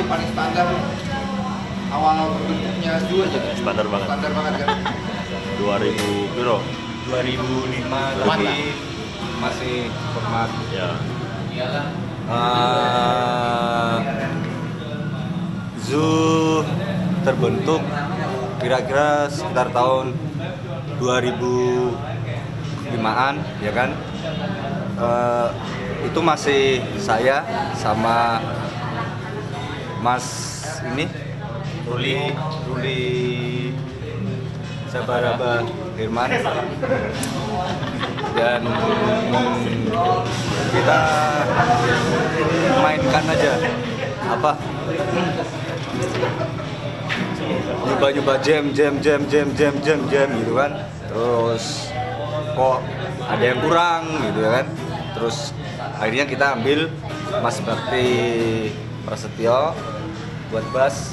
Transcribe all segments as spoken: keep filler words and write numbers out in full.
paling standar awal bentuknya Zoo aja kan? Standar banget. Standar banget kan? dua ribu biro. dua ribu lima tapi masih format. Ya. Uh, Zoo terbentuk kira-kira sekitar tahun dua ribu limaan ya kan. Uh, itu masih saya sama Mas ini Ruli Ruli Sabaraba Firman dan kita mainkan aja apa nyoba-nyoba jam jam jam jam jam jam jam gitu kan, terus kok ada yang kurang gitu ya kan, terus akhirnya kita ambil Mas Bakti Prasetyo buat bass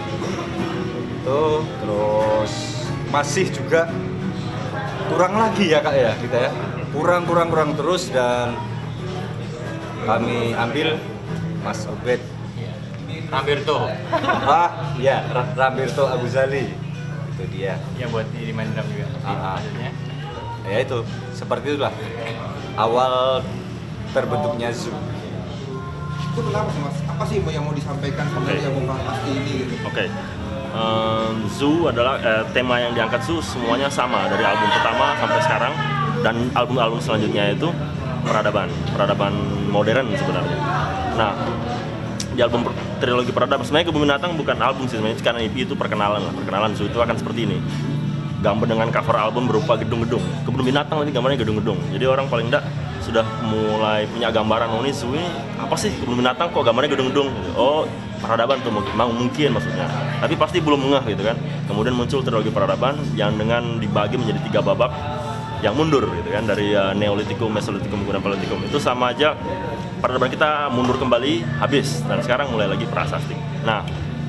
tuh, terus masih juga kurang lagi ya kak ya kita ya, kurang kurang kurang terus, dan kami ambil Mas Obed Rambirto. ah ya Rambirto Abuzali, itu dia Yang buat di main drum juga. Ah, ah. Maksudnya ya itu seperti itulah awal terbentuknya Zoo. Itu kenapa sih mas? Apa sih yang mau disampaikan sama Oke. album Prasasti ini gitu? Oke. Um, Zoo adalah eh, tema yang diangkat Zoo semuanya sama dari album pertama sampai sekarang, dan album-album selanjutnya itu peradaban, peradaban modern sebenarnya. Nah, di album per- trilogi peradaban sebenarnya Kebun Binatang bukan album sih sebenarnya, karena E P itu perkenalan lah, perkenalan Zoo itu akan seperti ini. Gambar dengan cover album berupa gedung-gedung. Kebun Binatang nanti gambarnya gedung-gedung. Jadi orang paling enggak sudah mulai punya gambaran, oh ini Zoo ini apa sih Kebun Binatang kok gambarnya gedung-gedung. Oh, peradaban tuh mungkin, mungkin maksudnya. Tapi pasti belum ngeh gitu kan. Kemudian muncul trilogi peradaban yang dengan dibagi menjadi tiga babak yang mundur gitu kan, dari uh, Neolitikum, Mesolitikum, kemudian Paleolitikum. Itu sama aja peradaban kita mundur kembali, habis, dan sekarang mulai lagi prasasti. Nah,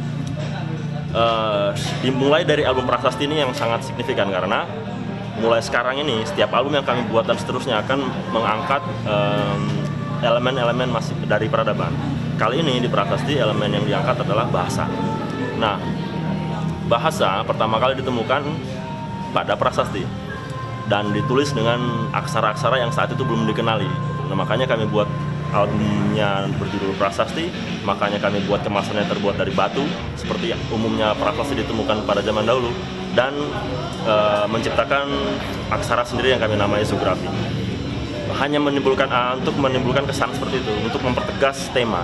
uh, dimulai dari album prasasti ini yang sangat signifikan karena mulai sekarang ini setiap album yang kami buat dan seterusnya akan mengangkat um, elemen-elemen masih dari peradaban. Kali ini di prasasti elemen yang diangkat adalah bahasa. Nah, bahasa pertama kali ditemukan pada prasasti dan ditulis dengan aksara-aksara yang saat itu belum dikenali. Nah, makanya kami buat albumnya berjudul Prasasti, makanya kami buat kemasannya terbuat dari batu seperti yang umumnya prasasti ditemukan pada zaman dahulu, dan e, menciptakan aksara sendiri yang kami namai Zoografi. Hanya menimbulkan uh, untuk menimbulkan kesan seperti itu, untuk mempertegas tema.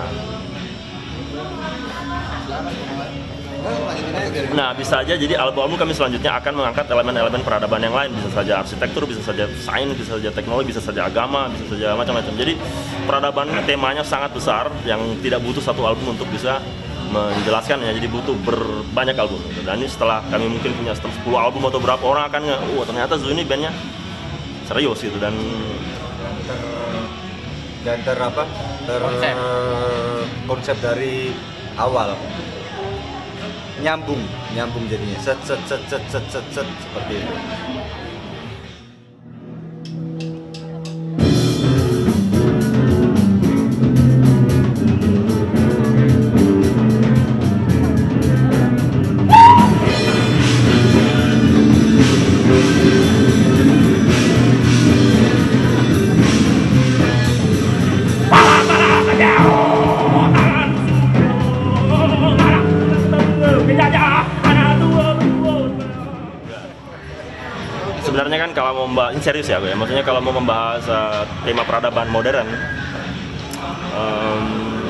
Nah, bisa aja jadi album-album kami selanjutnya akan mengangkat elemen-elemen peradaban yang lain, bisa saja arsitektur, bisa saja sains, bisa saja teknologi, bisa saja agama, bisa saja macam-macam. Jadi peradaban temanya sangat besar yang tidak butuh satu album untuk bisa menjelaskannya, jadi butuh berbanyak album. Dan ini setelah kami mungkin punya sepuluh album atau berapa, orang akan nge, oh ternyata Zoo ini bandnya serius gitu, dan ter, dan ter apa ter Konsep. konsep dari awal nyambung nyambung jadinya set set set set set set, set seperti itu. sebenarnya kan kalau mau membahas, ini serius ya gue ya, maksudnya kalau mau membahas uh, tema peradaban modern, um,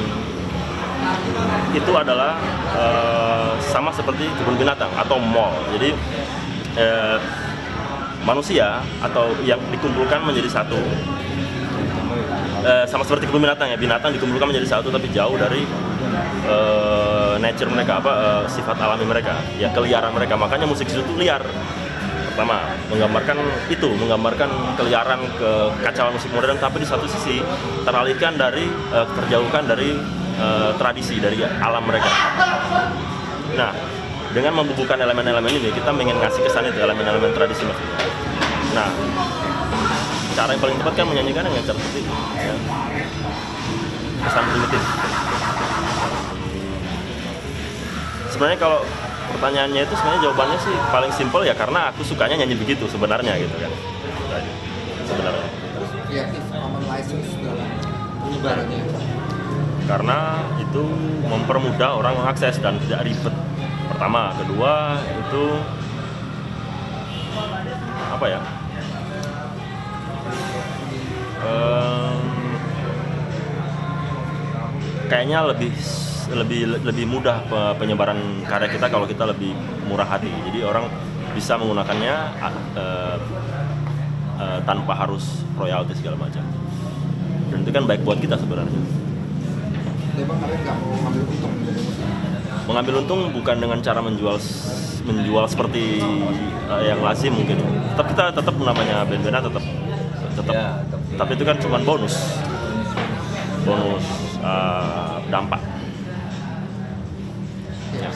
itu adalah uh, sama seperti kebun binatang atau mall. Jadi uh, manusia atau yang dikumpulkan menjadi satu, uh, sama seperti kebun binatang ya, binatang dikumpulkan menjadi satu tapi jauh dari uh, nature mereka, apa uh, sifat alami mereka, ya keliaran mereka. Makanya musik itu liar. Pertama, menggambarkan itu, menggambarkan keliaran, kekacauan musik modern, tapi di satu sisi teralihkan dari, uh, terjauhkan dari uh, tradisi, dari alam mereka. Nah, dengan membubuhkan elemen-elemen ini, kita ingin ngasih kesan itu, elemen-elemen tradisi maksudnya. Nah, cara yang paling tepat kan menyanyikan dengan cara seperti itu, ya. Kesan primitif. sebenarnya kalau pertanyaannya itu sebenarnya jawabannya sih paling simpel ya karena aku sukanya nyanyi begitu sebenarnya gitu kan. Itu aja, sebenarnya. Creative Commons license dalam penyebarannya. Karena itu mempermudah orang mengakses dan tidak ribet. Pertama, kedua itu apa ya? Um, kayaknya lebih lebih lebih mudah penyebaran karya kita kalau kita lebih murah hati. Jadi orang bisa menggunakannya uh, uh, tanpa harus royalti segala macam. Dan itu kan baik buat kita sebenarnya. Memang kalian nggak mau mengambil untung dari musik? Mengambil untung bukan dengan cara menjual menjual seperti uh, yang lazim mungkin. Tetap kita tetap namanya band-bandnya tetap tetap. Ya, tetap. Tapi itu kan cuma bonus. Bonus uh, dampak. Ya.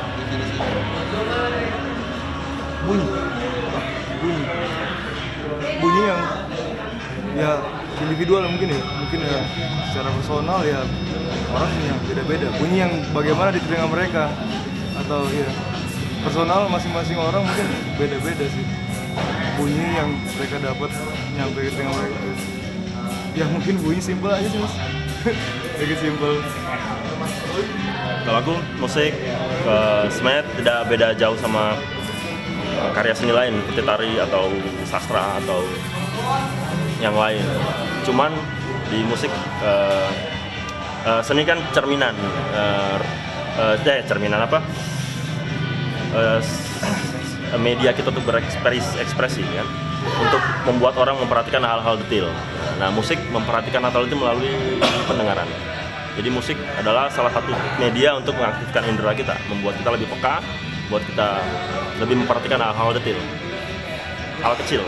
Bunyi, bunyi, bunyi yang ya individual mungkin ya, mungkin ya secara personal ya orang punya beda-beda. Bunyi yang bagaimana di telinga mereka atau ya personal masing-masing orang mungkin beda-beda sih. Bunyi yang mereka dapat nyampe ke telinga mereka. Ya mungkin bunyi simpel aja sih mas, sedikit simpel. Kalau aku musik uh, sebenarnya tidak beda jauh sama uh, karya seni lain seperti tari atau sastra atau yang lain. Cuman di musik uh, uh, seni kan cerminan, uh, uh, eh cerminan apa? Uh, media kita untuk berekspresi ekspresi kan, untuk membuat orang memperhatikan hal-hal detail. Nah musik memperhatikan hal-hal itu melalui pendengaran. Jadi musik adalah salah satu media untuk mengaktifkan indera kita, membuat kita lebih peka, buat kita lebih memperhatikan hal-hal detail, hal kecil.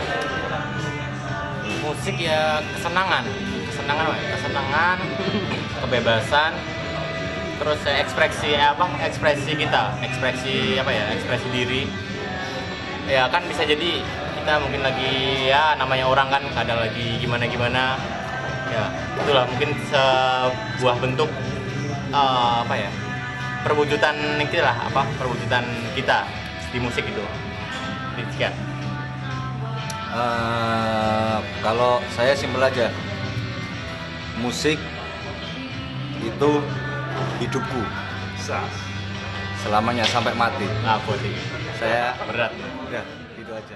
Musik ya kesenangan, kesenangan, apa ya? Kesenangan, kebebasan, terus ya, ekspresi apa? Ekspresi kita, ekspresi apa ya? Ekspresi diri. Ya kan bisa jadi kita mungkin lagi ya namanya orang kan kadang lagi gimana-gimana. Ya, itulah mungkin sebuah bentuk uh, apa ya perwujudan itulah apa perwujudan kita di musik itu. Sekian. Uh, kalau saya simpel aja, musik itu hidupku selamanya sampai mati. Apa sih? Saya Berat. udah gitu aja.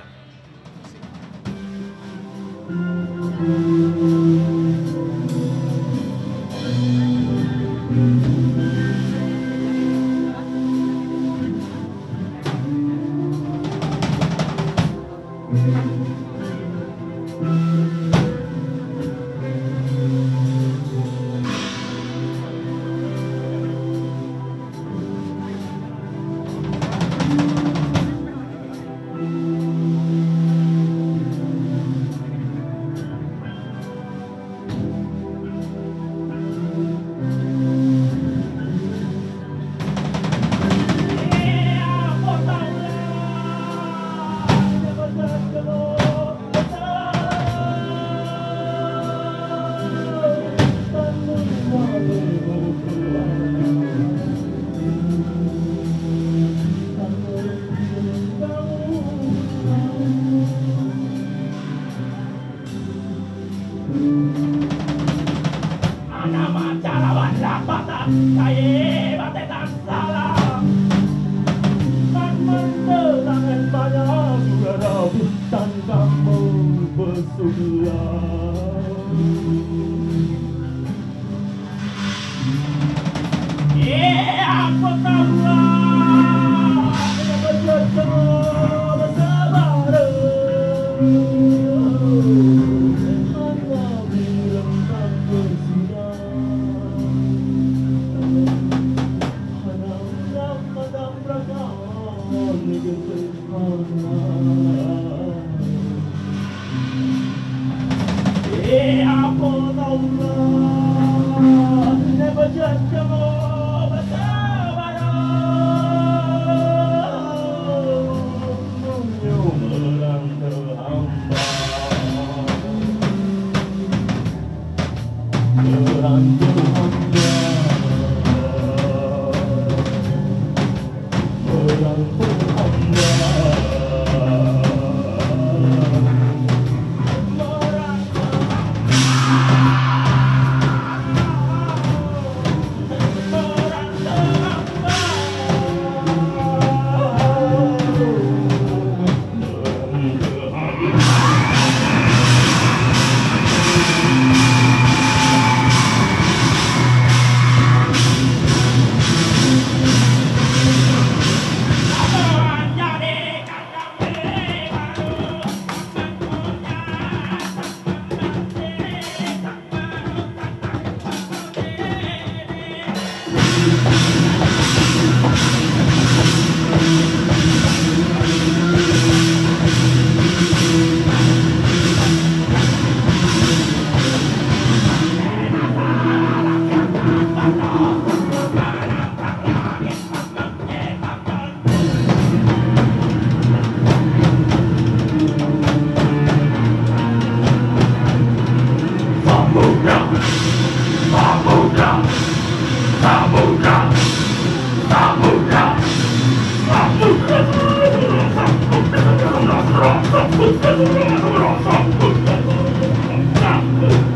Samudra, samudra, samudra, samudra, samudra, samudra,